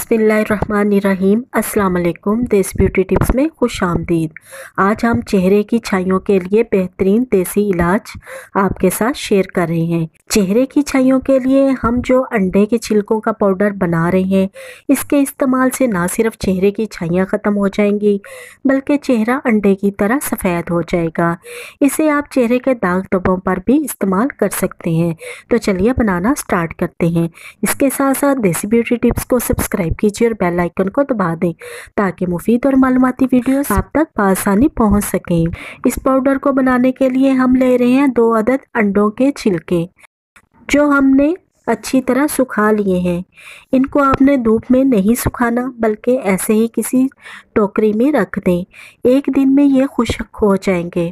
बिस्मिल्लाहिर्रहमानिर्रहीम। अस्सलाम वालेकुम। देसी ब्यूटी टिप्स में खुश आमदीद। आज हम चेहरे की छाइयों के लिए बेहतरीन देसी इलाज आपके साथ शेयर कर रहे हैं। चेहरे की छाइयों के लिए हम जो अंडे के छिलकों का पाउडर बना रहे हैं, इसके इस्तेमाल से ना सिर्फ चेहरे की छाइयाँ ख़त्म हो जाएंगी बल्कि चेहरा अंडे की तरह सफ़ेद हो जाएगा। इसे आप चेहरे के दाग धब्बों पर भी इस्तेमाल कर सकते हैं। तो चलिए बनाना स्टार्ट करते हैं। इसके साथ साथ देसी ब्यूटी टिप्स को सब्सक्राइब कीजिए और बेल आइकन को दबा दें ताकि मुफीद और मालूमाती वीडियोस आप तक बआसानी पहुंच सकें। इस पाउडर को बनाने के लिए हम ले रहे हैं 2 अदद अंडों के छिलके जो हमने अच्छी तरह सुखा लिए हैं। इनको आपने धूप में नहीं सुखाना बल्कि ऐसे ही किसी टोकरी में रख दें। 1 दिन में ये खुश्क हो जाएंगे।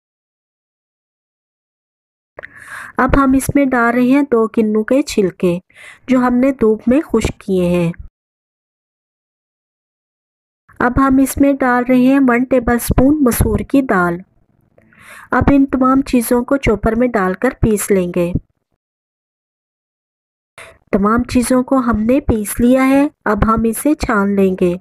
अब हम इसमें डाल रहे हैं 2 किन्नू के छिलके जो हमने धूप में खुश्क किए हैं। अब हम इसमें डाल रहे हैं 1 टेबलस्पून मसूर की दाल। अब इन तमाम चीज़ों को चॉपर में डालकर पीस लेंगे। तमाम चीज़ों को हमने पीस लिया है। अब हम इसे छान लेंगे।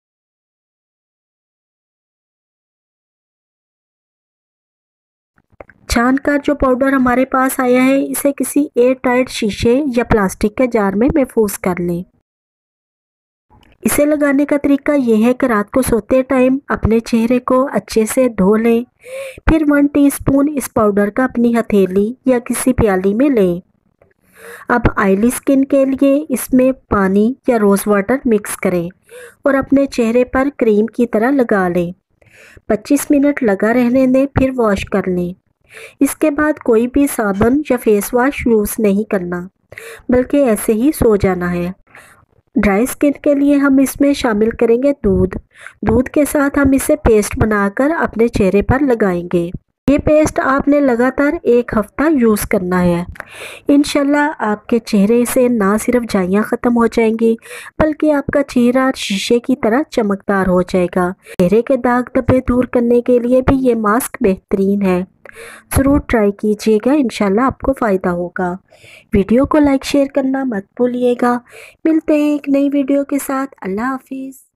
छान कर जो पाउडर हमारे पास आया है, इसे किसी एयर टाइट शीशे या प्लास्टिक के जार में महफूज कर लें। इसे लगाने का तरीका यह है कि रात को सोते टाइम अपने चेहरे को अच्छे से धो लें। फिर 1 टीस्पून इस पाउडर का अपनी हथेली या किसी प्याली में लें। अब ऑयली स्किन के लिए इसमें पानी या रोज़ वाटर मिक्स करें और अपने चेहरे पर क्रीम की तरह लगा लें। 25 मिनट लगा रहने दें, फिर वॉश कर लें। इसके बाद कोई भी साबुन या फेस वॉश यूज़ नहीं करना बल्कि ऐसे ही सो जाना है। ड्राई स्किन के लिए हम इसमें शामिल करेंगे दूध के साथ हम इसे पेस्ट बनाकर अपने चेहरे पर लगाएंगे। ये पेस्ट आपने लगातार 1 हफ्ता यूज़ करना है। इंशाल्लाह आपके चेहरे से ना सिर्फ झाइयाँ ख़त्म हो जाएंगी बल्कि आपका चेहरा शीशे की तरह चमकदार हो जाएगा। चेहरे के दाग धब्बे दूर करने के लिए भी ये मास्क बेहतरीन है। ज़रूर ट्राई कीजिएगा, इंशाल्लाह आपको फ़ायदा होगा। वीडियो को लाइक शेयर करना मत भूलिएगा। मिलते हैं एक नई वीडियो के साथ। अल्लाह हाफिज़।